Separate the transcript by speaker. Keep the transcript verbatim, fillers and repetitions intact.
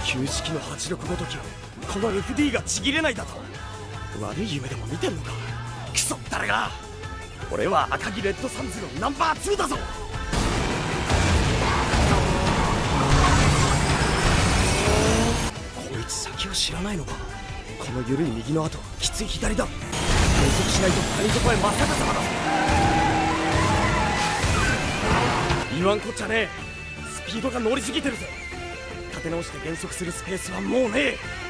Speaker 1: 旧式のはちろくごときをこの エフディー がちぎれないだと。悪い夢でも見てんのか。クソったれが。俺は赤城レッドサンズのナンバーツーだぞ。こいつ先を知らないのか。この緩い右の後きつい左だ。減速しないと谷底へ真っ逆さまだぞ。言わんこっちゃねえ。スピードが乗りすぎてるぜ。立て直して減速するスペースはもうねえ。